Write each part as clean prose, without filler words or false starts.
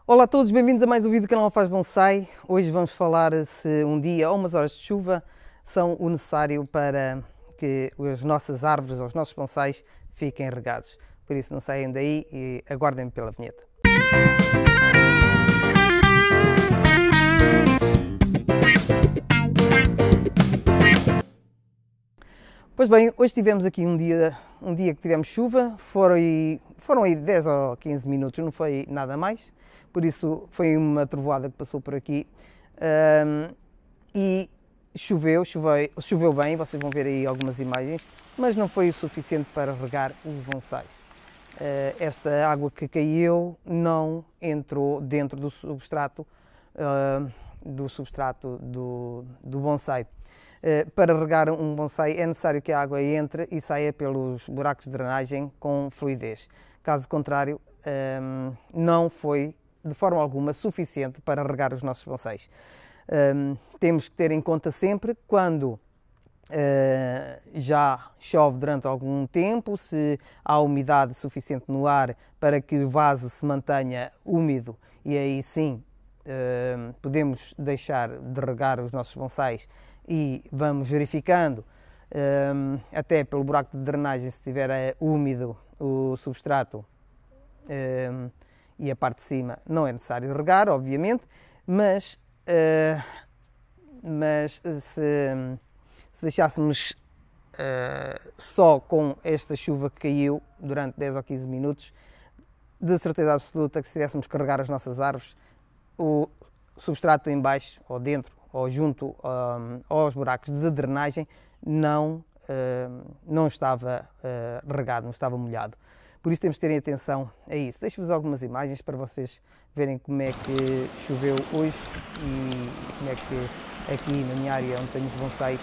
Olá a todos, bem-vindos a mais um vídeo do canal Faz Bonsai. Hoje vamos falar se um dia ou umas horas de chuva são o necessário para que as nossas árvores ou os nossos bonsais fiquem regados. Por isso não saiam daí e aguardem-me pela vinheta. Pois bem, hoje tivemos aqui um dia que tivemos chuva, foram aí 10 ou 15 minutos, não foi nada mais, por isso foi uma trovoada que passou por aqui e choveu bem, vocês vão ver aí algumas imagens, mas não foi o suficiente para regar os bonsais. Esta água que caiu não entrou dentro do substrato do bonsai. Para regar um bonsai é necessário que a água entre e saia pelos buracos de drenagem com fluidez. Caso contrário, não foi de forma alguma suficiente para regar os nossos bonsais. Temos que ter em conta sempre quando já chove durante algum tempo, se há umidade suficiente no ar para que o vaso se mantenha úmido, e aí sim podemos deixar de regar os nossos bonsais e vamos verificando até pelo buraco de drenagem se estiver úmido o substrato e a parte de cima não é necessário regar, obviamente, mas se deixássemos só com esta chuva que caiu durante 10 ou 15 minutos, de certeza absoluta que se tivéssemos que regar as nossas árvores, o substrato em baixo ou dentro ou junto aos buracos de drenagem não estava regado, não estava molhado. Por isso temos de terem atenção a isso. Deixo-vos algumas imagens para vocês verem como é que choveu hoje e como é que aqui na minha área onde tenho os bonsais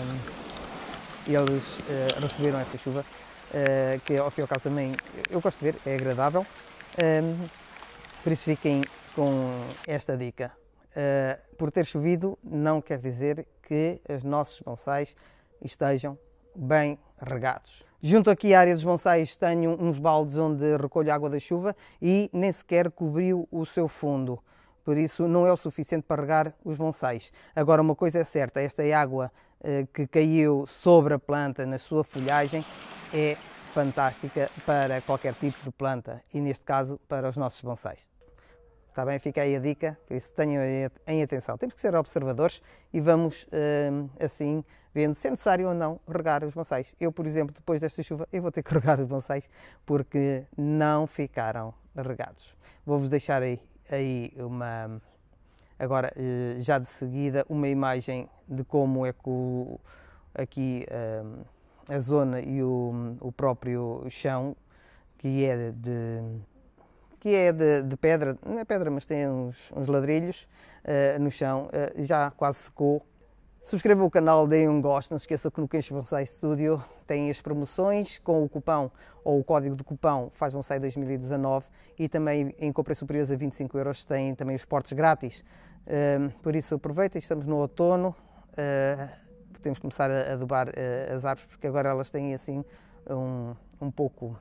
eles receberam essa chuva, que ao fim e ao cabo também eu gosto de ver, é agradável. Por isso fiquem com esta dica. Por ter chovido não quer dizer que os nossos bonsais estejam bem regados. Junto aqui à área dos bonsais tenho uns baldes onde recolho a água da chuva e nem sequer cobriu o seu fundo, por isso não é o suficiente para regar os bonsais. Agora uma coisa é certa, esta água que caiu sobre a planta na sua folhagem é fantástica para qualquer tipo de planta e neste caso para os nossos bonsais. Está bem? Fica aí a dica, por isso tenham em atenção. Temos que ser observadores e vamos assim vendo se é necessário ou não regar os bonsais. Eu, por exemplo, depois desta chuva, eu vou ter que regar os bonsais porque não ficaram regados. Vou-vos deixar aí agora já de seguida uma imagem de como é que aqui a zona e o próprio chão, que é de pedra, não é pedra, mas tem uns ladrilhos no chão, já quase secou. Subscrevam o canal, deem um gosto, não se esqueçam que no Queixo Bonsai Studio tem as promoções com o cupão ou o código de cupão Faz Bonsai 2019 e também em compras superiores a 25 € tem também os portes grátis. Por isso aproveitem, estamos no outono, temos que começar a adubar as árvores porque agora elas têm assim um pouco...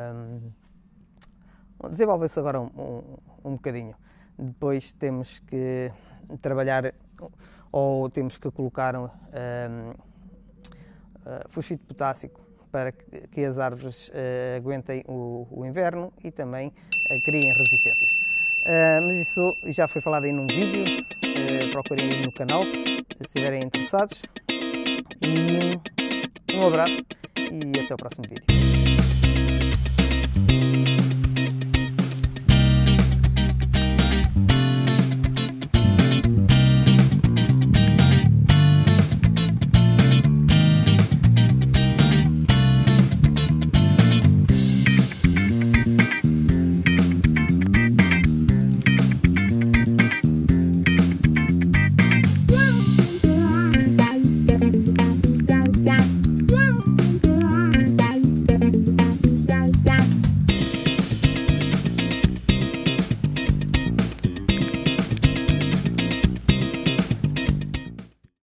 desenvolve-se agora um bocadinho. Depois temos que trabalhar ou temos que colocar fosfito potássico para que as árvores aguentem o inverno e também criem resistências. Mas isso já foi falado aí num vídeo, procurem aí no canal se estiverem interessados. E um abraço e até o próximo vídeo.